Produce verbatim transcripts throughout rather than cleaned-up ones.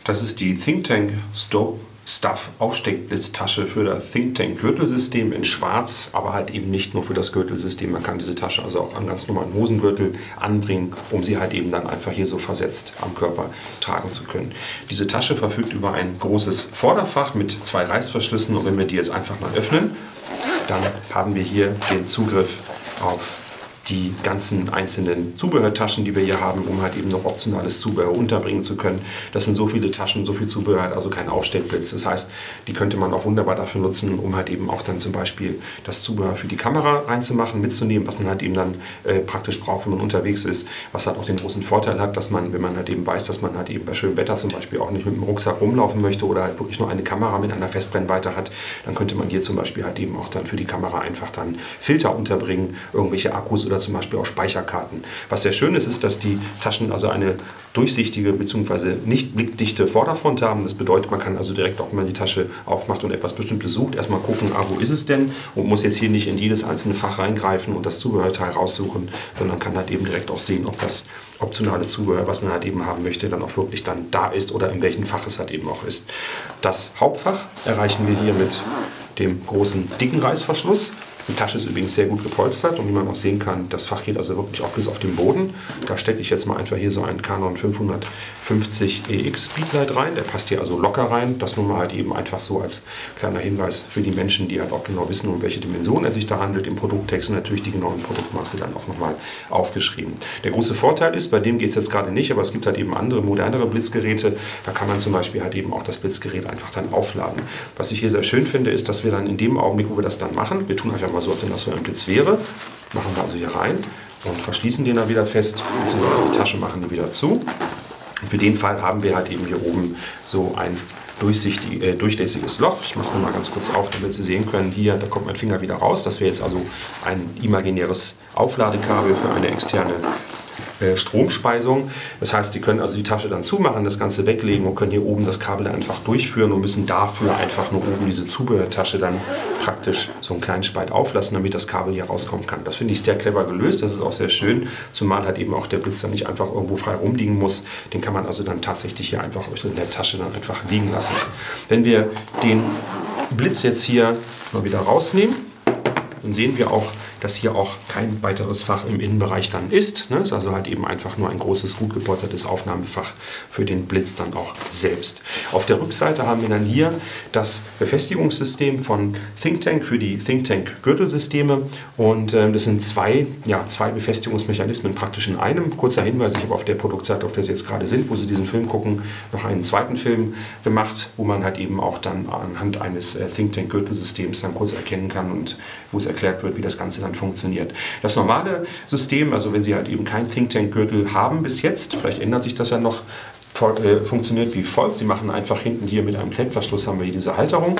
Das ist die Think Tank Stow Stuff Aufsteckblitztasche für das Think Tank Gürtelsystem in Schwarz, aber halt eben nicht nur für das Gürtelsystem. Man kann diese Tasche also auch an ganz normalen Hosengürtel anbringen, um sie halt eben dann einfach hier so versetzt am Körper tragen zu können. Diese Tasche verfügt über ein großes Vorderfach mit zwei Reißverschlüssen und wenn wir die jetzt einfach mal öffnen, dann haben wir hier den Zugriff auf die ganzen einzelnen Zubehörtaschen, die wir hier haben, um halt eben noch optionales Zubehör unterbringen zu können. Das sind so viele Taschen, so viel Zubehör, also kein Aufstellblitz. Das heißt, die könnte man auch wunderbar dafür nutzen, um halt eben auch dann zum Beispiel das Zubehör für die Kamera reinzumachen, mitzunehmen, was man halt eben dann äh, praktisch braucht, wenn man unterwegs ist, was halt auch den großen Vorteil hat, dass man, wenn man halt eben weiß, dass man halt eben bei schönem Wetter zum Beispiel auch nicht mit dem Rucksack rumlaufen möchte oder halt wirklich nur eine Kamera mit einer Festbrennweite hat, dann könnte man hier zum Beispiel halt eben auch dann für die Kamera einfach dann Filter unterbringen, irgendwelche Akkus oder zum Beispiel auch Speicherkarten. Was sehr schön ist, ist, dass die Taschen also eine durchsichtige bzw. nicht blickdichte Vorderfront haben. Das bedeutet, man kann also direkt, auch wenn man die Tasche aufmacht und etwas Bestimmtes sucht, erstmal gucken, ah, wo ist es denn? Und muss jetzt hier nicht in jedes einzelne Fach reingreifen und das Zubehörteil raussuchen, sondern kann halt eben direkt auch sehen, ob das optionale Zubehör, was man halt eben haben möchte, dann auch wirklich dann da ist oder in welchem Fach es halt eben auch ist. Das Hauptfach erreichen wir hier mit dem großen dicken Reißverschluss. Die Tasche ist übrigens sehr gut gepolstert und wie man auch sehen kann, das Fach geht also wirklich auch bis auf den Boden. Da stecke ich jetzt mal einfach hier so einen Canon fünfhundertfünfzig E X Speedlight rein. Der passt hier also locker rein. Das nun mal halt eben einfach so als kleiner Hinweis für die Menschen, die halt auch genau wissen, um welche Dimensionen es sich da handelt. Im Produkttext sind natürlich die genauen Produktmaße dann auch nochmal aufgeschrieben. Der große Vorteil ist, bei dem geht es jetzt gerade nicht, aber es gibt halt eben andere, modernere Blitzgeräte. Da kann man zum Beispiel halt eben auch das Blitzgerät einfach dann aufladen. Was ich hier sehr schön finde, ist, dass wir dann in dem Augenblick, wo wir das dann machen, wir tun einfach mal so, als wenn das so ein Blitz wäre, machen wir also hier rein und verschließen den dann wieder fest, beziehungsweise die Tasche machen die wieder zu. Und für den Fall haben wir halt eben hier oben so ein durchsichtig, äh, durchlässiges Loch. Ich mache es nochmal ganz kurz auf, damit Sie sehen können, hier, da kommt mein Finger wieder raus. Das wäre jetzt also ein imaginäres Aufladekabel für eine externe Stromspeisung. Das heißt, die können also die Tasche dann zumachen, das Ganze weglegen und können hier oben das Kabel einfach durchführen und müssen dafür einfach nur oben diese Zubehörtasche dann praktisch so einen kleinen Spalt auflassen, damit das Kabel hier rauskommen kann. Das finde ich sehr clever gelöst, das ist auch sehr schön, zumal halt eben auch der Blitz dann nicht einfach irgendwo frei rumliegen muss. Den kann man also dann tatsächlich hier einfach in der Tasche dann einfach liegen lassen. Wenn wir den Blitz jetzt hier mal wieder rausnehmen, dann sehen wir auch, dass hier auch kein weiteres Fach im Innenbereich dann ist. Es ist also halt eben einfach nur ein großes, gut gepolstertes Aufnahmefach für den Blitz dann auch selbst. Auf der Rückseite haben wir dann hier das Befestigungssystem von Think Tank für die Think Tank Gürtelsysteme und äh, das sind zwei, ja, zwei Befestigungsmechanismen praktisch in einem. Kurzer Hinweis, ich habe auf der Produktseite, auf der Sie jetzt gerade sind, wo Sie diesen Film gucken, noch einen zweiten Film gemacht, wo man halt eben auch dann anhand eines äh, Think Tank Gürtelsystems dann kurz erkennen kann und wo es erklärt wird, wie das Ganze dann funktioniert. Das normale System, also wenn Sie halt eben keinen Think Tank Gürtel haben bis jetzt, vielleicht ändert sich das ja noch, funktioniert wie folgt. Sie machen einfach hinten hier mit einem Klettverschluss, haben wir hier diese Halterung,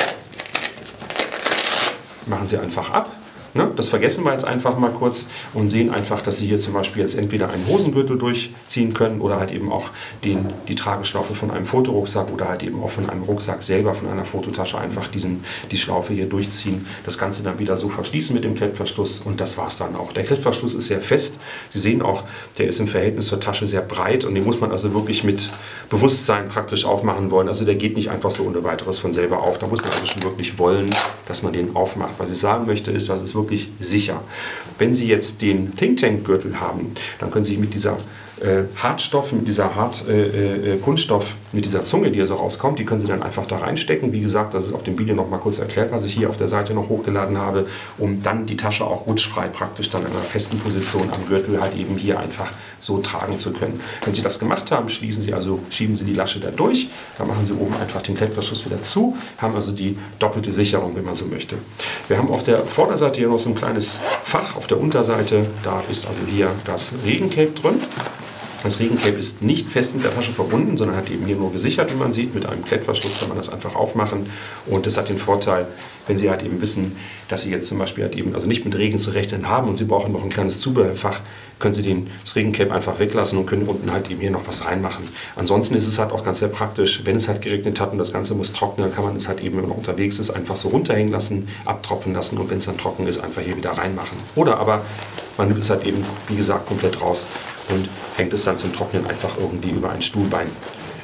machen Sie einfach ab. Das vergessen wir jetzt einfach mal kurz und sehen einfach, dass Sie hier zum Beispiel jetzt entweder einen Hosengürtel durchziehen können oder halt eben auch den, die Trageschlaufe von einem Fotorucksack oder halt eben auch von einem Rucksack selber, von einer Fototasche einfach diesen, die Schlaufe hier durchziehen, das Ganze dann wieder so verschließen mit dem Klettverschluss und das war es dann auch. Der Klettverschluss ist sehr fest. Sie sehen auch, der ist im Verhältnis zur Tasche sehr breit und den muss man also wirklich mit Bewusstsein praktisch aufmachen wollen. Also der geht nicht einfach so ohne weiteres von selber auf. Da muss man also schon wirklich wollen, dass man den aufmacht. Was ich sagen möchte ist, dass es wirklich sicher. Wenn Sie jetzt den Think Tank Gürtel haben, dann können Sie mit dieser äh, Hartstoff, mit dieser Hart, äh, äh, Kunststoff, mit dieser Zunge, die hier so rauskommt, die können Sie dann einfach da reinstecken. Wie gesagt, das ist auf dem Video noch mal kurz erklärt, was ich hier auf der Seite noch hochgeladen habe, um dann die Tasche auch rutschfrei praktisch dann in einer festen Position am Gürtel halt eben hier einfach so tragen zu können. Wenn Sie das gemacht haben, schließen Sie also, schieben Sie die Lasche da durch, dann machen Sie oben einfach den Klettverschluss wieder zu, haben also die doppelte Sicherung, wenn man so möchte. Wir haben auf der Vorderseite hier noch so ein kleines Fach, auf der Unterseite, da ist also hier das Regencape drin. Das Regencape ist nicht fest mit der Tasche verbunden, sondern hat eben hier nur gesichert, wie man sieht. Mit einem Klettverschluss kann man das einfach aufmachen. Und das hat den Vorteil, wenn Sie halt eben wissen, dass Sie jetzt zum Beispiel halt eben also nicht mit Regen zu rechnen haben und Sie brauchen noch ein kleines Zubehörfach, können Sie den, das Regencape einfach weglassen und können unten halt eben hier noch was reinmachen. Ansonsten ist es halt auch ganz sehr praktisch, wenn es halt geregnet hat und das Ganze muss trocknen, dann kann man es halt eben, wenn man unterwegs ist, einfach so runterhängen lassen, abtropfen lassen und wenn es dann trocken ist, einfach hier wieder reinmachen. Oder aber man nimmt es halt eben, wie gesagt, komplett raus und hängt es dann zum Trocknen einfach irgendwie über ein Stuhlbein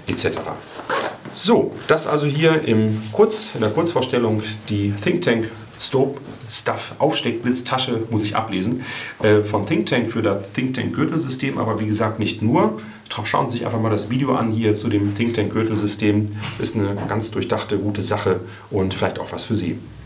et cetera. So, das also hier im Kurz, in der Kurzvorstellung die ThinkTank Stope Stuff Aufsteckblitztasche, muss ich ablesen, äh, von ThinkTank für das ThinkTank Gürtelsystem, aber wie gesagt nicht nur. Schauen Sie sich einfach mal das Video an hier zu dem ThinkTank Gürtelsystem. Ist eine ganz durchdachte, gute Sache und vielleicht auch was für Sie.